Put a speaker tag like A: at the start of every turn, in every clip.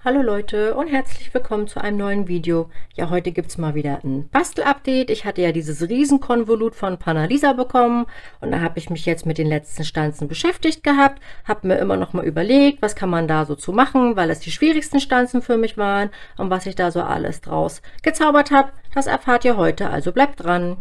A: Hallo Leute und herzlich willkommen zu einem neuen Video. Ja, heute gibt es mal wieder ein Bastel-Update. Ich hatte ja dieses Riesenkonvolut von Panalisa bekommen und da habe ich mich jetzt mit den letzten Stanzen beschäftigt gehabt. Habe mir immer noch mal überlegt, was kann man da so zu machen, weil es die schwierigsten Stanzen für mich waren und was ich da so alles draus gezaubert habe. Das erfahrt ihr heute, also bleibt dran.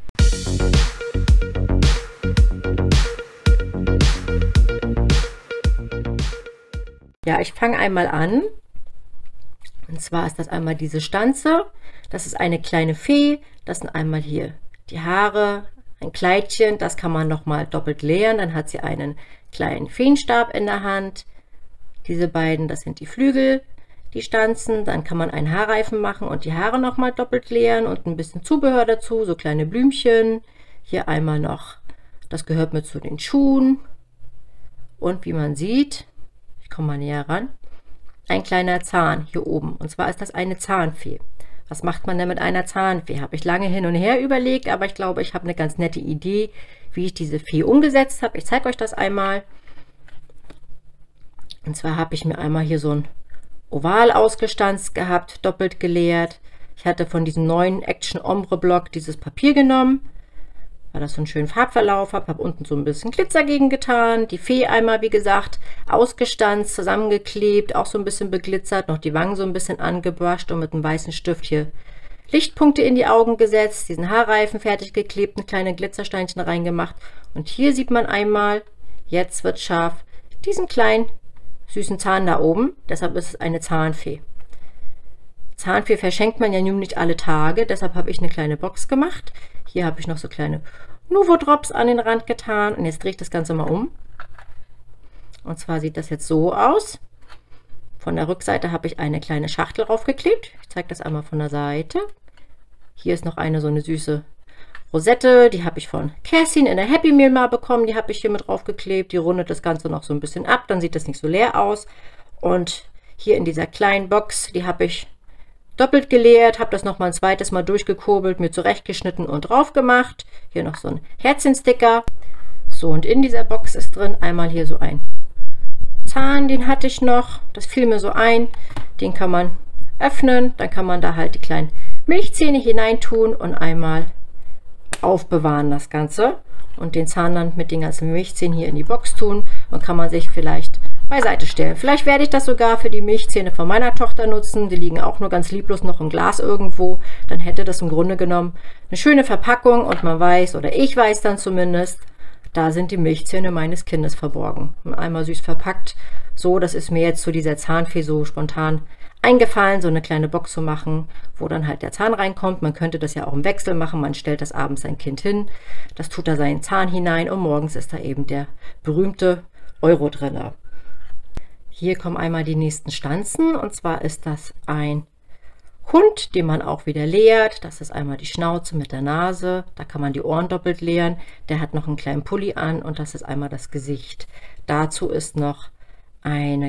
A: Ja, ich fange einmal an. Und zwar ist das einmal diese Stanze. Das ist eine kleine Fee. Das sind einmal hier die Haare, ein Kleidchen. Das kann man nochmal doppelt leeren. Dann hat sie einen kleinen Feenstab in der Hand. Diese beiden, das sind die Flügel, die Stanzen. Dann kann man einen Haarreifen machen und die Haare nochmal doppelt leeren und ein bisschen Zubehör dazu. So kleine Blümchen. Hier einmal noch, das gehört mit zu den Schuhen. Und wie man sieht, ich komme mal näher ran, ein kleiner Zahn hier oben. Und zwar ist das eine Zahnfee. Was macht man denn mit einer Zahnfee? Habe ich lange hin und her überlegt, aber ich glaube, ich habe eine ganz nette Idee, wie ich diese Fee umgesetzt habe. Ich zeige euch das einmal. Und zwar habe ich mir einmal hier so ein Oval ausgestanzt gehabt, doppelt geleert. Ich hatte von diesem neuen Action Ombre Block dieses Papier genommen, weil das so einen schönen Farbverlauf hat. Habe unten so ein bisschen Glitzer gegen getan. Die Fee einmal, wie gesagt, ausgestanzt, zusammengeklebt, auch so ein bisschen beglitzert, noch die Wangen so ein bisschen angebrusht und mit einem weißen Stift hier Lichtpunkte in die Augen gesetzt, diesen Haarreifen fertig geklebt, eine kleine Glitzersteinchen reingemacht. Und hier sieht man einmal, jetzt wird scharf, diesen kleinen süßen Zahn da oben. Deshalb ist es eine Zahnfee. Zahnfee verschenkt man ja nun nicht alle Tage, deshalb habe ich eine kleine Box gemacht. Hier habe ich noch so kleine Nuvo Drops an den Rand getan und jetzt drehe ich das Ganze mal um. Und zwar sieht das jetzt so aus. Von der Rückseite habe ich eine kleine Schachtel draufgeklebt. Ich zeige das einmal von der Seite. Hier ist noch eine so eine süße Rosette, die habe ich von Kerstin in der Happy Meal mal bekommen. Die habe ich hier mit draufgeklebt. Die rundet das Ganze noch so ein bisschen ab, dann sieht das nicht so leer aus. Und hier in dieser kleinen Box, die habe ich doppelt geleert, habe das noch mal ein zweites Mal durchgekurbelt, mir zurechtgeschnitten und drauf gemacht. Hier noch so ein Herzchensticker. So, und in dieser Box ist drin einmal hier so ein Zahn, den hatte ich noch. Das fiel mir so ein. Den kann man öffnen. Dann kann man da halt die kleinen Milchzähne hineintun und einmal aufbewahren das Ganze. Und den Zahn dann mit den ganzen Milchzähnen hier in die Box tun. Und kann man sich vielleicht beiseite stellen. Vielleicht werde ich das sogar für die Milchzähne von meiner Tochter nutzen. Die liegen auch nur ganz lieblos noch im Glas irgendwo. Dann hätte das im Grunde genommen eine schöne Verpackung und man weiß, oder ich weiß dann zumindest, da sind die Milchzähne meines Kindes verborgen. Einmal süß verpackt. So, das ist mir jetzt zu dieser Zahnfee so spontan eingefallen, so eine kleine Box zu machen, wo dann halt der Zahn reinkommt. Man könnte das ja auch im Wechsel machen. Man stellt das abends sein Kind hin. Das tut da seinen Zahn hinein und morgens ist da eben der berühmte Euro drin. Hier kommen einmal die nächsten Stanzen und zwar ist das ein Hund, den man auch wieder leert. Das ist einmal die Schnauze mit der Nase, da kann man die Ohren doppelt leeren. Der hat noch einen kleinen Pulli an und das ist einmal das Gesicht. Dazu ist noch ein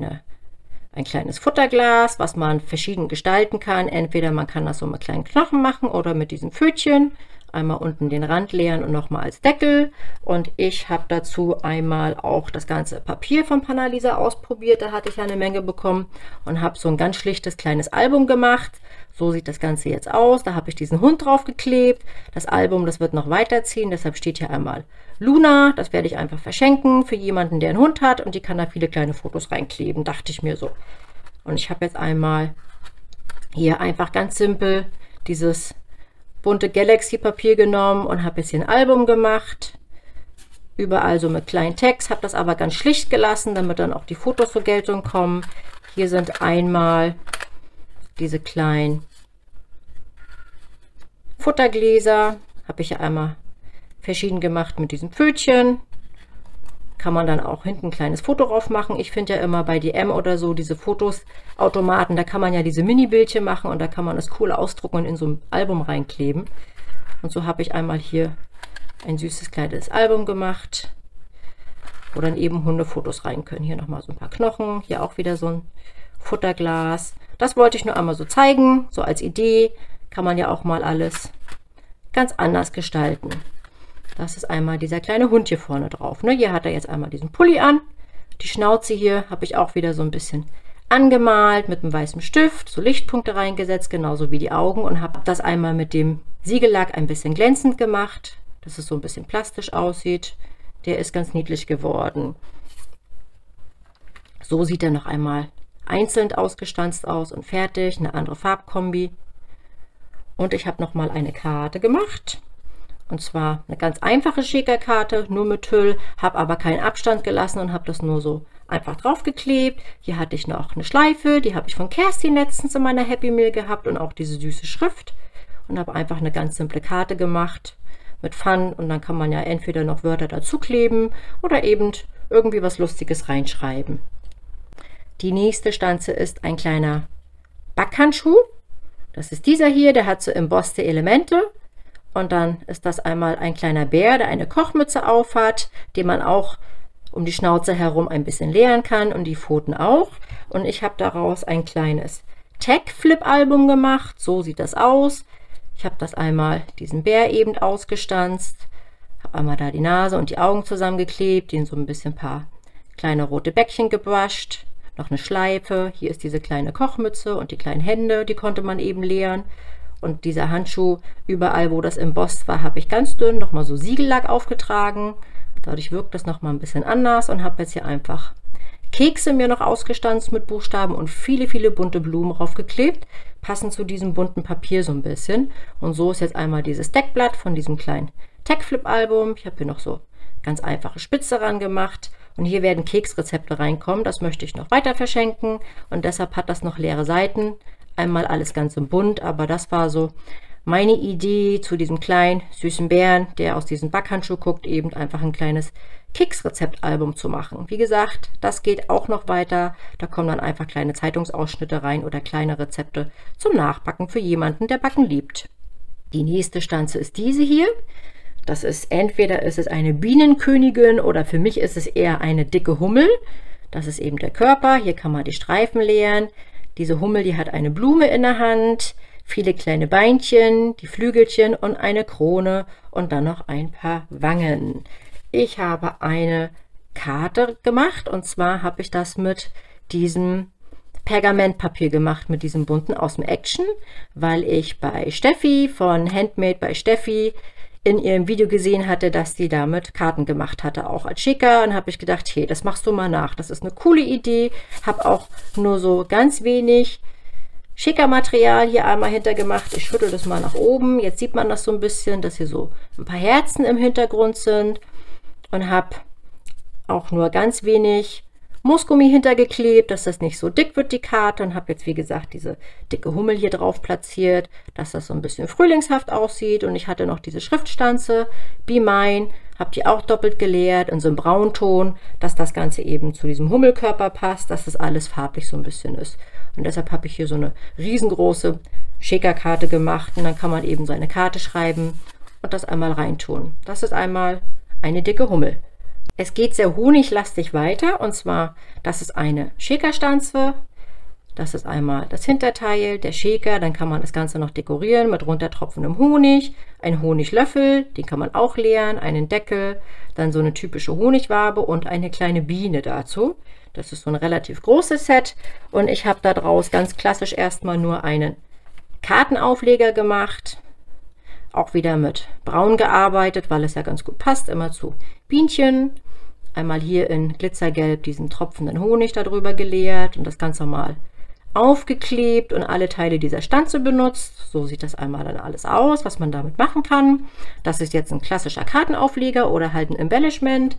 A: kleines Futterglas, was man verschieden gestalten kann. Entweder man kann das so mit kleinen Knochen machen oder mit diesem Pfötchen. Einmal unten den Rand leeren und nochmal als Deckel. Und ich habe dazu einmal auch das ganze Papier von Panalisa ausprobiert. Da hatte ich ja eine Menge bekommen und habe so ein ganz schlichtes kleines Album gemacht. So sieht das Ganze jetzt aus. Da habe ich diesen Hund drauf geklebt. Das Album, das wird noch weiterziehen. Deshalb steht hier einmal Luna. Das werde ich einfach verschenken für jemanden, der einen Hund hat. Und die kann da viele kleine Fotos reinkleben, dachte ich mir so. Und ich habe jetzt einmal hier einfach ganz simpel dieses bunte Galaxy-Papier genommen und habe jetzt hier ein Album gemacht. Überall so mit kleinen Text, habe das aber ganz schlicht gelassen, damit dann auch die Fotos zur Geltung kommen. Hier sind einmal diese kleinen Futtergläser, habe ich ja einmal verschieden gemacht mit diesem Pfötchen. Kann man dann auch hinten ein kleines Foto drauf machen. Ich finde ja immer bei DM oder so diese Fotosautomaten, da kann man ja diese Mini-Bildchen machen und da kann man das cool ausdrucken und in so ein Album reinkleben. Und so habe ich einmal hier ein süßes kleines Album gemacht, wo dann eben Hundefotos rein können. Hier nochmal so ein paar Knochen, hier auch wieder so ein Futterglas. Das wollte ich nur einmal so zeigen, so als Idee. Kann man ja auch mal alles ganz anders gestalten. Das ist einmal dieser kleine Hund hier vorne drauf. Ne? Hier hat er jetzt einmal diesen Pulli an. Die Schnauze hier habe ich auch wieder so ein bisschen angemalt mit einem weißen Stift, so Lichtpunkte reingesetzt, genauso wie die Augen, und habe das einmal mit dem Siegellack ein bisschen glänzend gemacht, dass es so ein bisschen plastisch aussieht. Der ist ganz niedlich geworden. So sieht er noch einmal einzeln ausgestanzt aus und fertig, eine andere Farbkombi. Und ich habe noch mal eine Karte gemacht. Und zwar eine ganz einfache Shaker-Karte, nur mit Tüll, habe aber keinen Abstand gelassen und habe das nur so einfach draufgeklebt. Hier hatte ich noch eine Schleife, die habe ich von Kerstin letztens in meiner Happy Meal gehabt und auch diese süße Schrift. Und habe einfach eine ganz simple Karte gemacht mit Fun, und dann kann man ja entweder noch Wörter dazu kleben oder eben irgendwie was Lustiges reinschreiben. Die nächste Stanze ist ein kleiner Backhandschuh. Das ist dieser hier, der hat so embosste Elemente. Und dann ist das einmal ein kleiner Bär, der eine Kochmütze auf hat, den man auch um die Schnauze herum ein bisschen leeren kann und die Pfoten auch. Und ich habe daraus ein kleines Tag-Flip-Album gemacht. So sieht das aus. Ich habe das einmal, diesen Bär eben ausgestanzt, habe einmal da die Nase und die Augen zusammengeklebt, den so ein bisschen paar kleine rote Bäckchen gebrusht, noch eine Schleife. Hier ist diese kleine Kochmütze und die kleinen Hände, die konnte man eben leeren. Und dieser Handschuh, überall wo das embossed war, habe ich ganz dünn nochmal so Siegellack aufgetragen. Dadurch wirkt das nochmal ein bisschen anders, und habe jetzt hier einfach Kekse mir noch ausgestanzt mit Buchstaben und viele, viele bunte Blumen draufgeklebt, passend zu diesem bunten Papier so ein bisschen. Und so ist jetzt einmal dieses Deckblatt von diesem kleinen Tag-Flip-Album. Ich habe hier noch so ganz einfache Spitze ran gemacht. Und hier werden Keksrezepte reinkommen. Das möchte ich noch weiter verschenken. Und deshalb hat das noch leere Seiten. Einmal alles ganz im Bunt, aber das war so meine Idee zu diesem kleinen, süßen Bären, der aus diesem Backhandschuh guckt, eben einfach ein kleines Keksrezeptalbum zu machen. Wie gesagt, das geht auch noch weiter. Da kommen dann einfach kleine Zeitungsausschnitte rein oder kleine Rezepte zum Nachbacken für jemanden, der Backen liebt. Die nächste Stanze ist diese hier. Das ist entweder ist es eine Bienenkönigin oder für mich ist es eher eine dicke Hummel. Das ist eben der Körper. Hier kann man die Streifen leeren. Diese Hummel, die hat eine Blume in der Hand, viele kleine Beinchen, die Flügelchen und eine Krone und dann noch ein paar Wangen. Ich habe eine Karte gemacht, und zwar habe ich das mit diesem Pergamentpapier gemacht, mit diesem bunten aus dem Action, weil ich bei Steffi von Handmade bei Steffi in ihrem Video gesehen hatte, dass die damit Karten gemacht hatte, auch als Schicker. Und habe ich gedacht, hey, das machst du mal nach. Das ist eine coole Idee. Habe auch nur so ganz wenig Schickermaterial hier einmal hintergemacht. Ich schüttel das mal nach oben. Jetzt sieht man das so ein bisschen, dass hier so ein paar Herzen im Hintergrund sind. Und habe auch nur ganz wenig Moosgummi hintergeklebt, dass das nicht so dick wird, die Karte. Und habe jetzt, wie gesagt, diese dicke Hummel hier drauf platziert, dass das so ein bisschen frühlingshaft aussieht. Und ich hatte noch diese Schriftstanze, Be Mine, habe die auch doppelt geleert in so einem Braunton, dass das Ganze eben zu diesem Hummelkörper passt, dass das alles farblich so ein bisschen ist. Und deshalb habe ich hier so eine riesengroße Shaker-Karte gemacht. Und dann kann man eben seine Karte schreiben und das einmal reintun. Das ist einmal eine dicke Hummel. Es geht sehr honiglastig weiter, und zwar, das ist eine Shaker-Stanze, das ist einmal das Hinterteil, der Shaker, dann kann man das Ganze noch dekorieren mit runtertropfendem Honig, ein Honiglöffel, den kann man auch leeren, einen Deckel, dann so eine typische Honigwabe und eine kleine Biene dazu. Das ist so ein relativ großes Set, und ich habe daraus ganz klassisch erstmal nur einen Kartenaufleger gemacht. Auch wieder mit Braun gearbeitet, weil es ja ganz gut passt, immer zu Bienchen. Einmal hier in Glitzergelb diesen tropfenden Honig darüber geleert und das Ganze mal aufgeklebt und alle Teile dieser Stanze benutzt. So sieht das einmal dann alles aus, was man damit machen kann. Das ist jetzt ein klassischer Kartenaufleger oder halt ein Embellishment.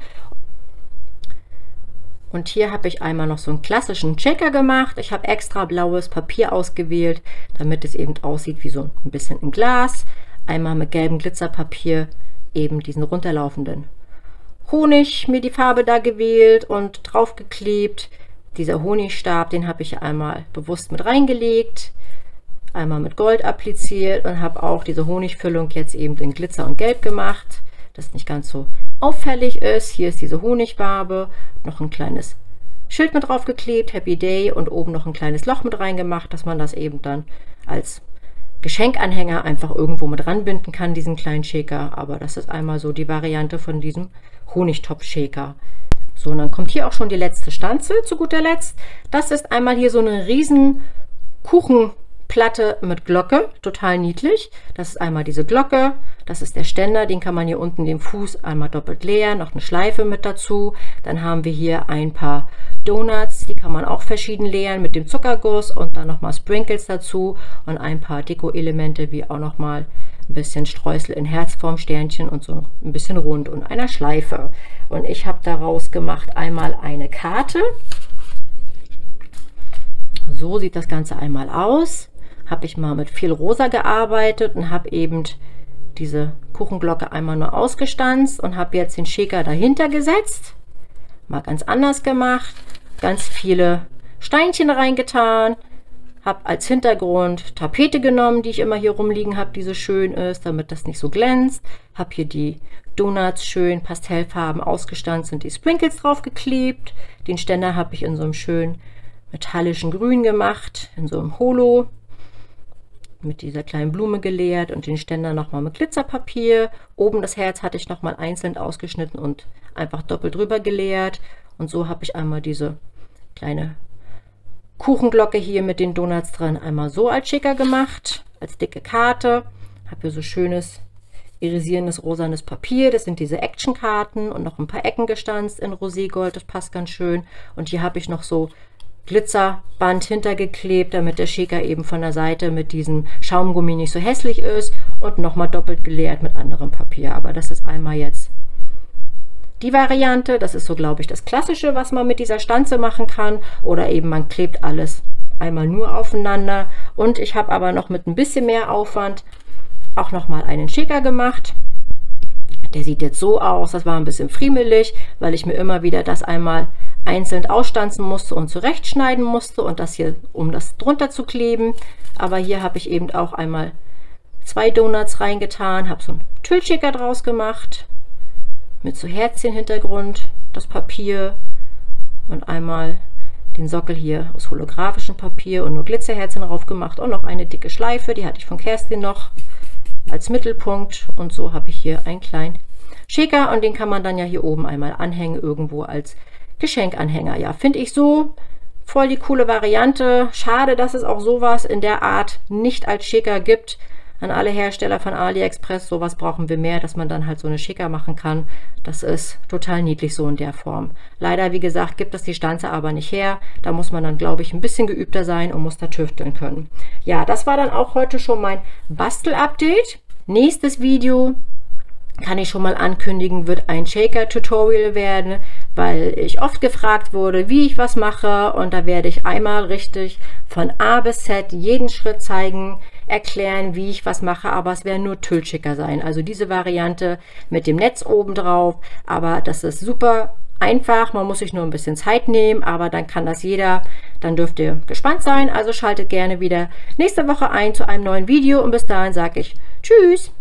A: Und hier habe ich einmal noch so einen klassischen Checker gemacht. Ich habe extra blaues Papier ausgewählt, damit es eben aussieht wie so ein bisschen ein Glas. Einmal mit gelbem Glitzerpapier eben diesen runterlaufenden Honig, mir die Farbe da gewählt und draufgeklebt. Dieser Honigstab, den habe ich einmal bewusst mit reingelegt, einmal mit Gold appliziert und habe auch diese Honigfüllung jetzt eben in Glitzer und Gelb gemacht, dass es nicht ganz so auffällig ist. Hier ist diese Honigwabe, noch ein kleines Schild mit draufgeklebt, Happy Day, und oben noch ein kleines Loch mit reingemacht, dass man das eben dann als Geschenkanhänger einfach irgendwo mit ranbinden kann, diesen kleinen Shaker. Aber das ist einmal so die Variante von diesem Honigtopf-Shaker. So, und dann kommt hier auch schon die letzte Stanze zu guter Letzt. Das ist einmal hier so eine riesen Kuchenplatte mit Glocke, total niedlich. Das ist einmal diese Glocke, das ist der Ständer, den kann man hier unten den Fuß einmal doppelt leeren, noch eine Schleife mit dazu. Dann haben wir hier ein paar Donuts, die kann man auch verschieden leeren mit dem Zuckerguss und dann nochmal Sprinkles dazu und ein paar Deko-Elemente wie auch nochmal ein bisschen Streusel in Herzform, Sternchen und so ein bisschen rund und einer Schleife. Und ich habe daraus gemacht einmal eine Karte. So sieht das Ganze einmal aus. Habe ich mal mit viel Rosa gearbeitet und habe eben diese Kuchenglocke einmal nur ausgestanzt und habe jetzt den Shaker dahinter gesetzt. Mal ganz anders gemacht. Ganz viele Steinchen reingetan. Habe als Hintergrund Tapete genommen, die ich immer hier rumliegen habe, die so schön ist, damit das nicht so glänzt. Habe hier die Donuts schön pastellfarben ausgestanzt und die Sprinkles drauf geklebt. Den Ständer habe ich in so einem schönen metallischen Grün gemacht, in so einem Holo. Mit dieser kleinen Blume geleert und den Ständer nochmal mit Glitzerpapier. Oben das Herz hatte ich nochmal einzeln ausgeschnitten und einfach doppelt drüber geleert. Und so habe ich einmal diese kleine Kuchenglocke hier mit den Donuts dran einmal so als Shaker gemacht, als dicke Karte. Habe hier so schönes irisierendes rosanes Papier, das sind diese Actionkarten und noch ein paar Ecken gestanzt in Roségold, das passt ganz schön. Und hier habe ich noch so Glitzerband hintergeklebt, damit der Shaker eben von der Seite mit diesem Schaumgummi nicht so hässlich ist und nochmal doppelt geleert mit anderem Papier. Aber das ist einmal jetzt die Variante, das ist so, glaube ich, das Klassische, was man mit dieser Stanze machen kann. Oder eben man klebt alles einmal nur aufeinander. Und ich habe aber noch mit ein bisschen mehr Aufwand auch nochmal einen Shaker gemacht. Der sieht jetzt so aus, das war ein bisschen friemelig, weil ich mir immer wieder das einmal einzeln ausstanzen musste und zurechtschneiden musste und das hier, um das drunter zu kleben. Aber hier habe ich eben auch einmal 2 Donuts reingetan, habe so einen Tüllshaker draus gemacht mit so Herzchen-Hintergrund, das Papier und einmal den Sockel hier aus holographischem Papier und nur Glitzerherzen drauf gemacht und noch eine dicke Schleife, die hatte ich von Kerstin noch als Mittelpunkt. Und so habe ich hier einen kleinen Shaker und den kann man dann ja hier oben einmal anhängen, irgendwo als Geschenkanhänger. Ja, finde ich so voll die coole Variante. Schade, dass es auch sowas in der Art nicht als Shaker gibt. An alle Hersteller von AliExpress, sowas brauchen wir mehr, dass man dann halt so eine Shaker machen kann. Das ist total niedlich so in der Form. Leider, wie gesagt, gibt es die Stanze aber nicht her. Da muss man dann, glaube ich, ein bisschen geübter sein und muss da tüfteln können. Ja, das war dann auch heute schon mein Bastel-Update. Nächstes Video, kann ich schon mal ankündigen, wird ein Shaker-Tutorial werden, weil ich oft gefragt wurde, wie ich was mache. Und da werde ich einmal richtig von A bis Z jeden Schritt zeigen, erklären, wie ich was mache, aber es werden nur Tüllshaker sein. Also diese Variante mit dem Netz oben drauf, aber das ist super einfach, man muss sich nur ein bisschen Zeit nehmen, aber dann kann das jeder, dann dürft ihr gespannt sein. Also schaltet gerne wieder nächste Woche ein zu einem neuen Video und bis dahin sage ich Tschüss!